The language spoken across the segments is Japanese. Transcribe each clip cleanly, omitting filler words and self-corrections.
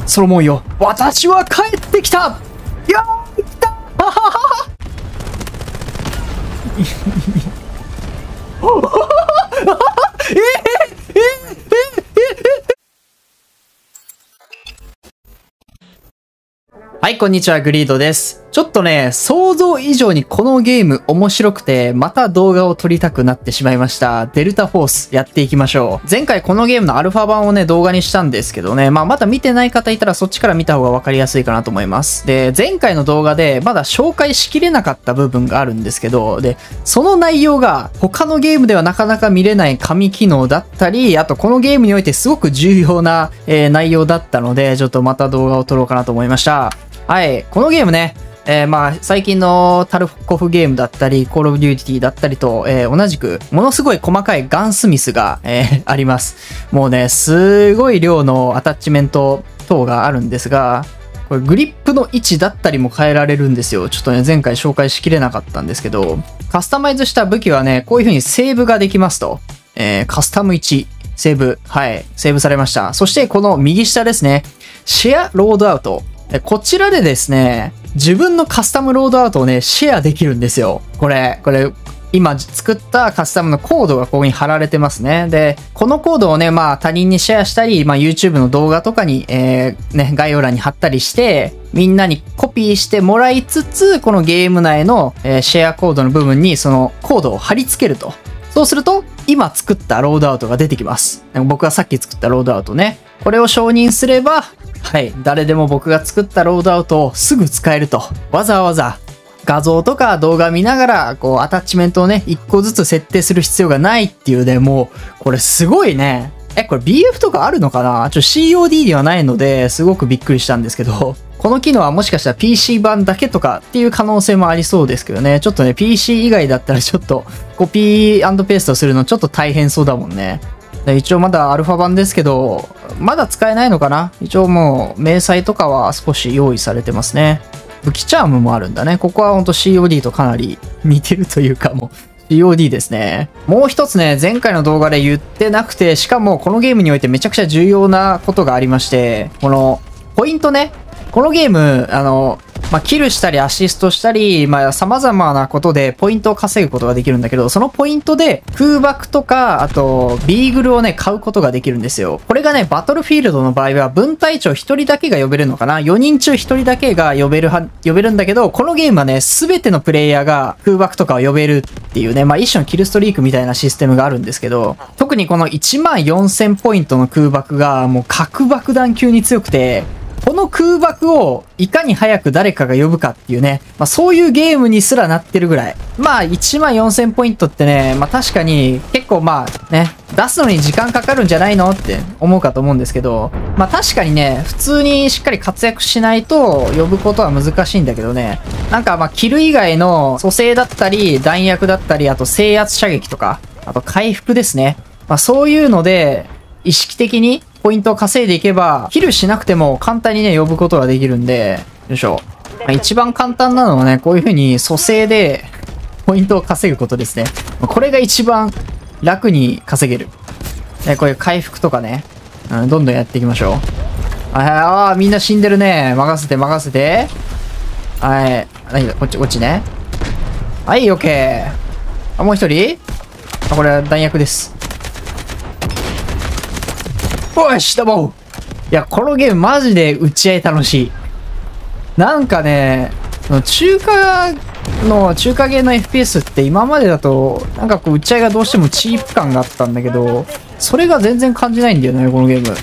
ソロモンよ、私は帰ってきた。いやー、来た。ははは。はい、こんにちは、グリードです。ちょっとね、想像以上にこのゲーム面白くて、また動画を撮りたくなってしまいました。デルタフォースやっていきましょう。前回このゲームのアルファ版をね、動画にしたんですけどね、まだ見てない方いたらそっちから見た方がわかりやすいかなと思います。で、前回の動画でまだ紹介しきれなかった部分があるんですけど、で、その内容が他のゲームではなかなか見れない神機能だったり、あとこのゲームにおいてすごく重要な、内容だったので、ちょっとまた動画を撮ろうかなと思いました。はい。このゲームね、最近のタルコフゲームだったり、コールオブデューティーだったりと、同じく、ものすごい細かいガンスミスが、あります。もうね、すごい量のアタッチメント等があるんですが、これグリップの位置だったりも変えられるんですよ。ちょっとね、前回紹介しきれなかったんですけど、カスタマイズした武器はね、こういう風にセーブができますと。カスタム1、セーブ。はい、セーブされました。そして、この右下ですね、シェアロードアウト。こちらでですね、自分のカスタムロードアウトをね、シェアできるんですよ。これ、今作ったカスタムのコードがここに貼られてますね。で、このコードをね、他人にシェアしたり、YouTube の動画とかに、概要欄に貼ったりして、みんなにコピーしてもらいつつ、このゲーム内の、シェアコードの部分にそのコードを貼り付けると。そうすると、今作ったロードアウトが出てきます。僕がさっき作ったロードアウトね。これを承認すれば、はい、誰でも僕が作ったロードアウトをすぐ使えると。わざわざ画像とか動画見ながら、こう、アタッチメントをね、1個ずつ設定する必要がないっていうね、もう、これすごいね。これ BF とかあるのかなCOD ではないので、すごくびっくりしたんですけど、この機能はもしかしたら PC 版だけとかっていう可能性もありそうですけどね。ちょっとね、PC 以外だったらちょっとコピー&ペーストするのちょっと大変そうだもんね。一応まだアルファ版ですけど、まだ使えないのかな？一応もう、明細とかは少し用意されてますね。武器チャームもあるんだね。ここはほんと COD とかなり似てるというかもう、COD ですね。もう一つね、前回の動画で言ってなくて、しかもこのゲームにおいてめちゃくちゃ重要なことがありまして、この、ポイントね。このゲーム、キルしたりアシストしたり、様々なことでポイントを稼ぐことができるんだけど、そのポイントで空爆とか、あと、ビーグルをね、買うことができるんですよ。これがね、バトルフィールドの場合は、分隊長1人だけが呼べるのかな？ 4 人中1人だけが呼べるんだけど、このゲームはね、すべてのプレイヤーが空爆とかを呼べるっていうね、一種のキルストリークみたいなシステムがあるんですけど、特にこの14000ポイントの空爆がもう核爆弾級に強くて、この空爆をいかに早く誰かが呼ぶかっていうね、そういうゲームにすらなってるぐらい。14000ポイントってね、確かに結構出すのに時間かかるんじゃないのって思うかと思うんですけど、確かにね、普通にしっかり活躍しないと呼ぶことは難しいんだけどね、キル以外の蘇生だったり、弾薬だったり、あと制圧射撃とか、あと回復ですね。そういうので、意識的にポイントを稼いでいけば、キルしなくても簡単にね、呼ぶことができるんで、よいしょ。一番簡単なのはね、こういう風に蘇生でポイントを稼ぐことですね。これが一番楽に稼げる。こういう回復とかね、どんどんやっていきましょう。みんな死んでるね。任せて任せて。はい。何だ、こっちね。はい、オッケー。もう一人？これは弾薬です。よし、どうも。いや、このゲームマジで打ち合い楽しい。なんかね、中華系の FPS って今までだと、打ち合いがどうしてもチープ感があったんだけど、それが全然感じないんだよね、このゲーム。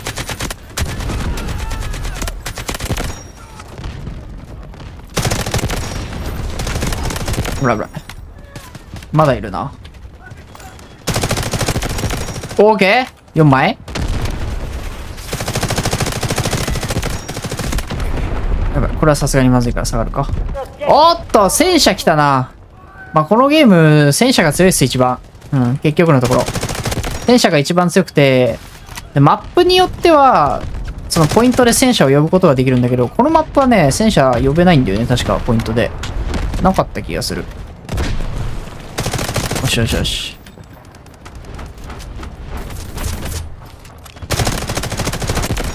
ほらほら。まだいるな。オーケー ?4 枚やばい、これはさすがにまずいから下がるか。おっと、戦車来たな。このゲーム、戦車が強いっす、一番。結局のところ。戦車が一番強くて、でマップによっては、そのポイントで戦車を呼ぶことができるんだけど、このマップはね、戦車呼べないんだよね、確か、ポイントで。なかった気がする。よしよしよし。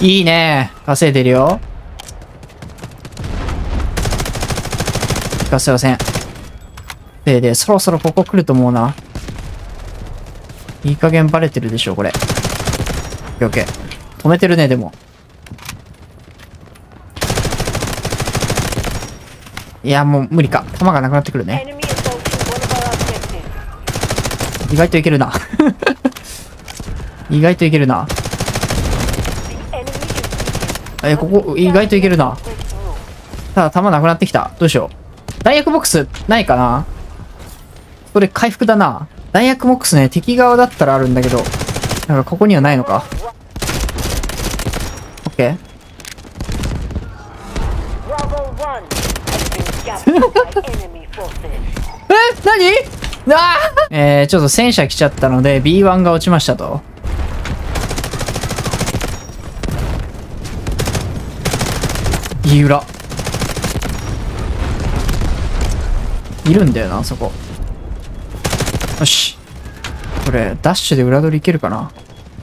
いいね。稼いでるよ。すいません。で、そろそろここ来ると思うな。いい加減バレてるでしょ、これ。オッケーオッケー。止めてるね、でも。いや、もう無理か。弾がなくなってくるね。意外といけるな。意外といけるな。ここ、意外といけるな。ただ、弾なくなってきた。どうしよう。弾薬ボックス、ないかな？これ、回復だな。弾薬ボックスね、敵側だったらあるんだけど、なんかここにはないのか。オッケー。何？ちょっと戦車来ちゃったので B1 が落ちましたと。いい裏。いるんだよな、そこ。よし。これ、ダッシュで裏取りいけるかな？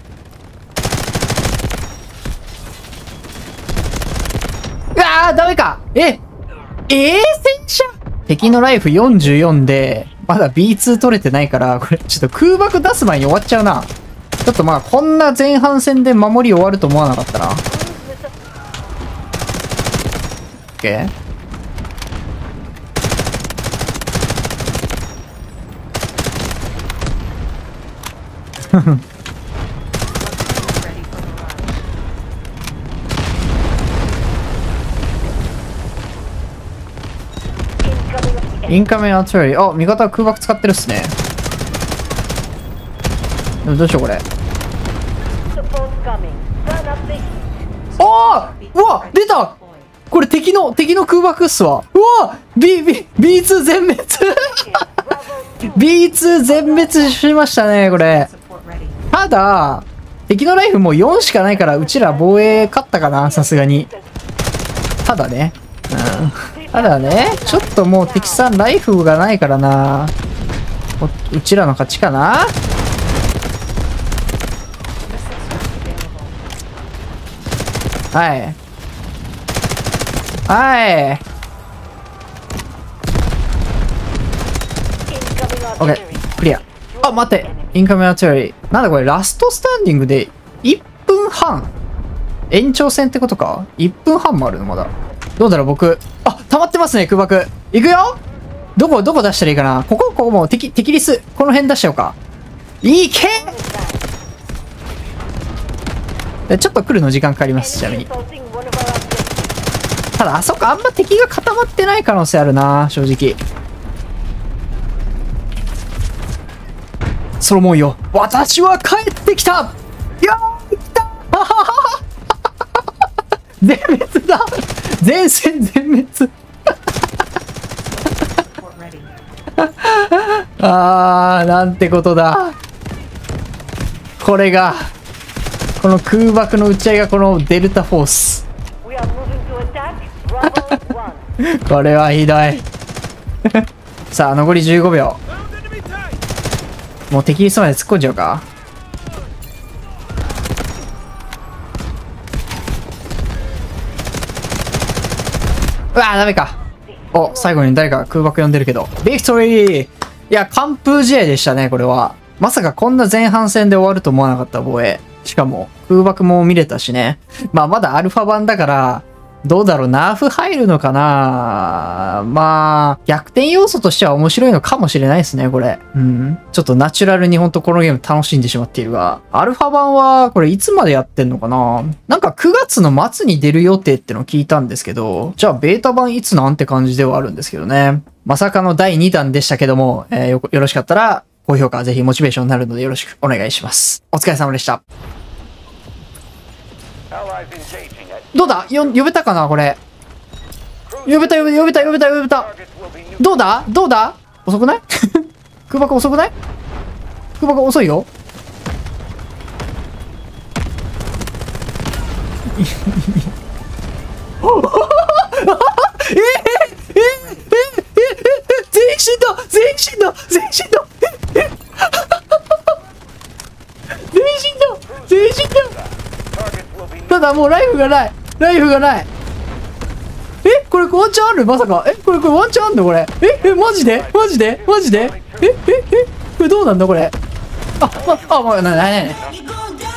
うわー、ダメか！戦車？敵のライフ44で、まだ B2 取れてないから、これちょっと空爆出す前に終わっちゃうな。ちょっとまあ、こんな前半戦で守り終わると思わなかったな。オッケー。インカメアーティラリー。あ、味方は空爆使ってるっすね。でもどうしようこれ。ああ、うわ、出た。これ敵の空爆っすわ。うわ B2 全滅B2 全滅しましたね、これ。ただ、敵のライフもう4しかないから、うちら防衛勝ったかな、さすがに。ただね。ただね、ちょっともう敵さんライフがないからな。うちらの勝ちかな。はい。はい。オッケー、クリア。あ、待って。インカメアーティラリー。なんだこれ、ラストスタンディングで1分半延長戦ってことか？ 1 分半もあるのまだ。どうだろう僕。あ、溜まってますね、空爆。いくよ。どこ出したらいいかな。ここもう敵リス。この辺出しちゃおうか。いけー！ちょっと来るの時間かかります、ちなみに。ただ、あそこあんま敵が固まってない可能性あるな、正直。ソロモンよ、私は帰ってきた！よー、来た！全滅だ！前線全滅なんてことだ。これが、この空爆の打ち合いがこのデルタフォース。これはひどい。さあ、残り15秒。もう敵リスまで突っ込んじゃうか。うわー、ダメか。お、最後に誰か空爆呼んでるけど。ビクトリー！いや、完封試合でしたね、これは。まさかこんな前半戦で終わると思わなかった防衛。しかも、空爆も見れたしね。まあ、まだアルファ版だから、どうだろう、ナーフ入るのかな。まあ、逆転要素としては面白いのかもしれないですね、これ。うん。ちょっとナチュラルにほんとこのゲーム楽しんでしまっているが、アルファ版はこれいつまでやってんのかな。なんか9月の末に出る予定ってのを聞いたんですけど、じゃあベータ版いつなんて感じではあるんですけどね。まさかの第2弾でしたけども、よろしかったら、高評価ぜひモチベーションになるのでよろしくお願いします。お疲れ様でした。どうだ？呼べたかなこれ。呼べた。どうだ遅くない空爆遅くない？空爆遅いよ。全員死んだ全員死んだただもうライフがない。ライフがない。えこれワンチャンあるまさか。これワンチャンあんのこれ。マジでマジでマジでこれどうなんだこれ。もう、ない。